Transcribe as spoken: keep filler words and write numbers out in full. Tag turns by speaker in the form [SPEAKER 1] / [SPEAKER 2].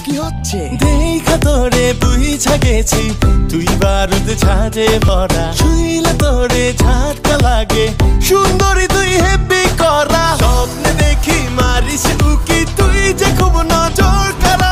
[SPEAKER 1] কি হচ্ছে?
[SPEAKER 2] দেখা তোরে বুঝা গেছি তুই বারুদ ঝাঁজে ভরা, শুইলে তোরে ঝাটকা লাগে, সুন্দরী তুই হেব্বি করা। স্বপ্নে দেখি মারিস উকি, তুই যে খুব নজর কারা।